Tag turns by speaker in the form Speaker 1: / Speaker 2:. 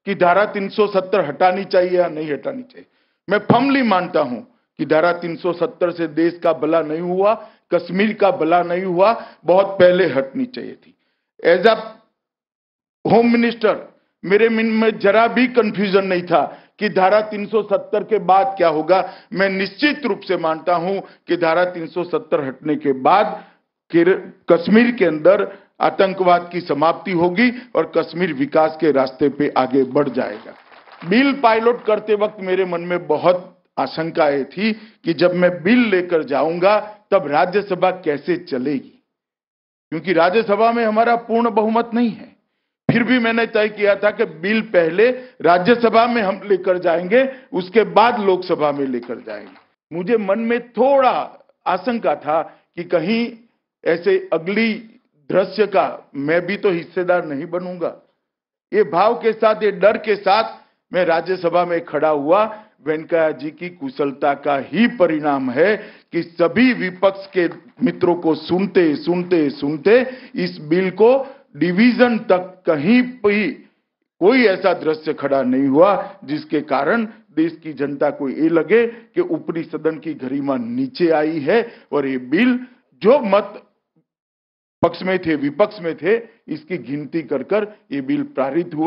Speaker 1: कि धारा 370 हटानी चाहिए या नहीं हटानी चाहिए। मैं फर्मली मानता हूं कि धारा 370 से देश का भला नहीं हुआ, कश्मीर का भला नहीं हुआ, बहुत पहले हटनी चाहिए थी। एज अ होम मिनिस्टर मेरे मन में जरा भी कंफ्यूजन नहीं था कि धारा 370 के बाद क्या होगा। मैं निश्चित रूप से मानता हूं कि धारा 370 हटने के बाद कश्मीर के अंदर आतंकवाद की समाप्ति होगी और कश्मीर विकास के रास्ते पे आगे बढ़ जाएगा। बिल पायलट करते वक्त मेरे मन में बहुत आशंकाएं थी कि जब मैं बिल लेकर जाऊंगा तब राज्यसभा कैसे चलेगी, क्योंकि राज्यसभा में हमारा पूर्ण बहुमत नहीं है। फिर भी मैंने तय किया था कि बिल पहले राज्यसभा में हम लेकर जाएंगे, उसके बाद लोकसभा में लेकर जाएंगे। मुझे मन में थोड़ा आशंका था कि कहीं ऐसे अगली दृश्य का मैं भी तो हिस्सेदार नहीं बनूंगा। ये भाव के साथ, ये डर के साथ मैं राज्यसभा में खड़ा हुआ। वेंकैया जी की कुशलता का ही परिणाम है कि सभी विपक्ष के मित्रों को सुनते सुनते सुनते इस बिल को डिवीजन तक कहीं भी कोई ऐसा दृश्य खड़ा नहीं हुआ जिसके कारण देश की जनता को ये लगे कि ऊपरी सदन की गरिमा नीचे आई है और ये बिल जो मत पक्ष में थे, विपक्ष में थे, इसकी गिनती कर कर ये बिल पारित हुआ।